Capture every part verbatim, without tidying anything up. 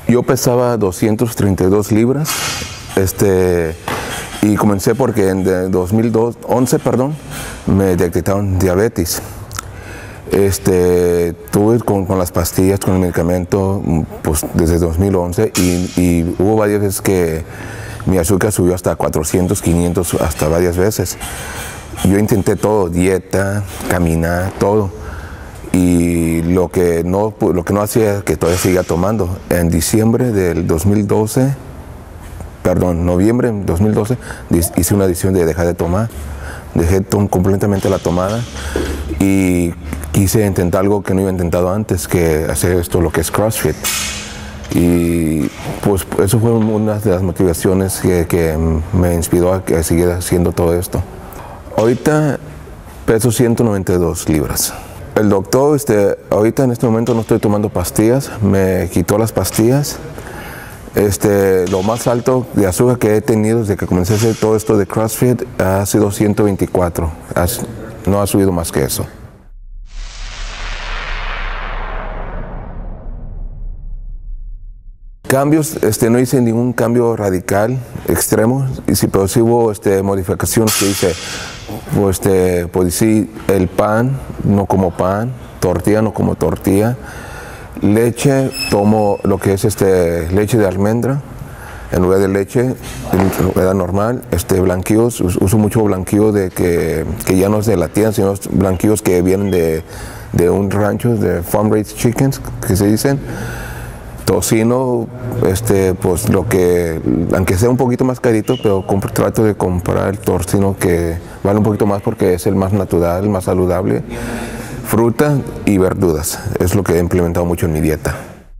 Yo pesaba doscientas treinta y dos libras, este, y comencé porque en dos mil once, perdón, me detectaron diabetes. Este, tuve con, con las pastillas, con el medicamento, pues desde dos mil once, y, y hubo varias veces que mi azúcar subió hasta cuatrocientos, quinientos, hasta varias veces. Yo intenté todo, dieta, caminar, todo. Y lo que no, lo que no hacía es que todavía seguía tomando. En diciembre del dos mil doce, perdón, noviembre del dos mil doce, hice una decisión de dejar de tomar. Dejé completamente la tomada y quise intentar algo que no había intentado antes, que hacer esto, lo que es CrossFit. Y pues eso fue una de las motivaciones que, que me inspiró a, a seguir haciendo todo esto. Ahorita peso ciento noventa y dos libras. El doctor, este, ahorita en este momento no estoy tomando pastillas, me quitó las pastillas. Este, lo más alto de azúcar que he tenido desde que comencé a hacer todo esto de CrossFit ha sido ciento veinticuatro, Has, no ha subido más que eso. Cambios, este, no hice ningún cambio radical, extremo, y sí, pero sí hubo este, modificaciones que hice. Pues, este, pues sí, el pan, no como pan, tortilla, no como tortilla. Leche, tomo lo que es este, leche de almendra, en lugar de leche, en lugar normal. Este, blanquillos, uso mucho blanquillo de que, que ya no es de la tienda, sino blanquillos que vienen de, de un rancho, de farm raised chickens, que se dicen. Tocino, este, pues lo que, aunque sea un poquito más carito, pero compro, trato de comprar el tocino que vale un poquito más porque es el más natural, el más saludable. Fruta y verduras, es lo que he implementado mucho en mi dieta.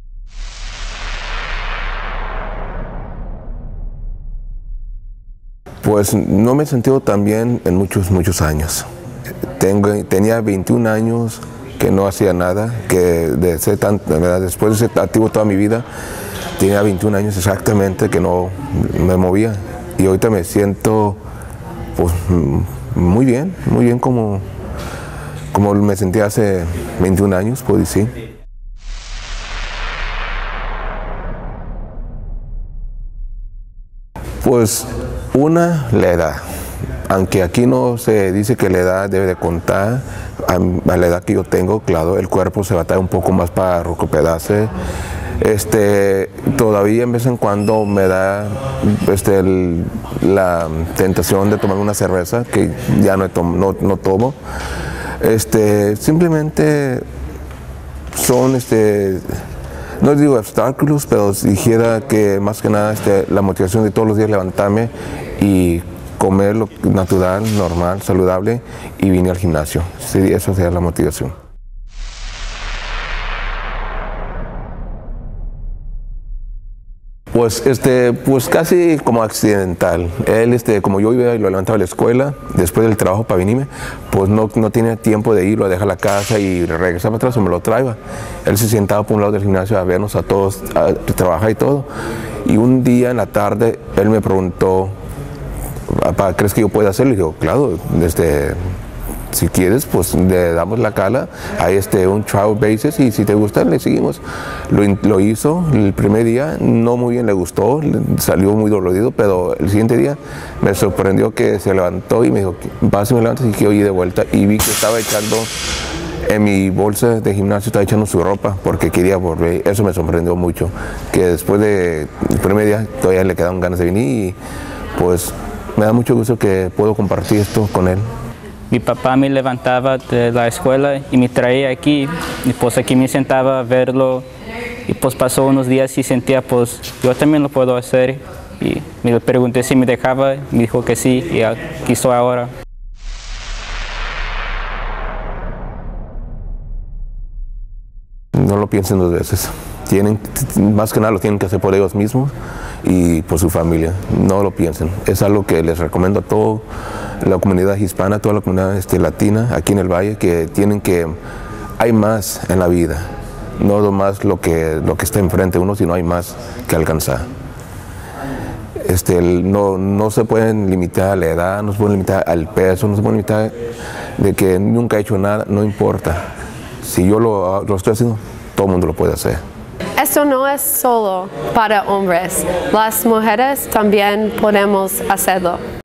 Pues no me he sentido tan bien en muchos, muchos años. Tengo, tenía veintiún años que no hacía nada, que de ser tan, de verdad, después de ser activo toda mi vida, tenía veintiún años exactamente que no me movía. Y ahorita me siento pues, muy bien, muy bien como, como me sentía hace veintiún años, puedo decir. Pues una, la edad. Aunque aquí no se dice que la edad debe de contar, a la edad que yo tengo, claro, el cuerpo se batalla un poco más para recuperarse. Este, todavía en vez en cuando me da este, el, la tentación de tomar una cerveza, que ya no, tomo, no, no tomo. Este, simplemente son, este, no digo obstáculos, pero dijera que más que nada este, la motivación de todos los días levantarme y comer lo natural, normal, saludable y vine al gimnasio. Sí, esa sería la motivación. Pues, este, pues casi como accidental. Él, este, como yo iba y lo levantaba a la escuela, después del trabajo para venirme, pues no, no tenía tiempo de irlo a dejar la casa y regresar para atrás o me lo traía. Él se sentaba por un lado del gimnasio a vernos a todos, a trabajar y todo. Y un día en la tarde, él me preguntó, ¿papá, crees que yo puedo hacerlo? Y digo, claro, este, si quieres, pues le damos la cala a este, un trial basis y si te gusta, le seguimos. Lo, lo hizo el primer día, no muy bien le gustó, salió muy dolorido, pero el siguiente día me sorprendió que se levantó y me dijo, vas y me levantas y quiero ir de vuelta. Y vi que estaba echando en mi bolsa de gimnasio, estaba echando su ropa porque quería volver. Eso me sorprendió mucho, que después del primer día todavía le quedaban ganas de venir y pues me da mucho gusto que puedo compartir esto con él. Mi papá me levantaba de la escuela y me traía aquí, y pues aquí me sentaba a verlo, y pues pasó unos días y sentía, pues yo también lo puedo hacer, y me pregunté si me dejaba, me dijo que sí, y aquí estoy ahora. No lo piensen dos veces. Tienen, más que nada lo tienen que hacer por ellos mismos y por su familia. No lo piensen. Es algo que les recomiendo a toda la comunidad hispana, a toda la comunidad este, latina aquí en el Valle, que tienen que, hay más en la vida. No más lo que, lo que está enfrente de uno, sino hay más que alcanzar. Este, el, no, no se pueden limitar a la edad, no se pueden limitar al peso, no se pueden limitar de que nunca he hecho nada, no importa. Si yo lo, lo estoy haciendo, todo el mundo lo puede hacer. Eso no es solo para hombres, las mujeres también podemos hacerlo.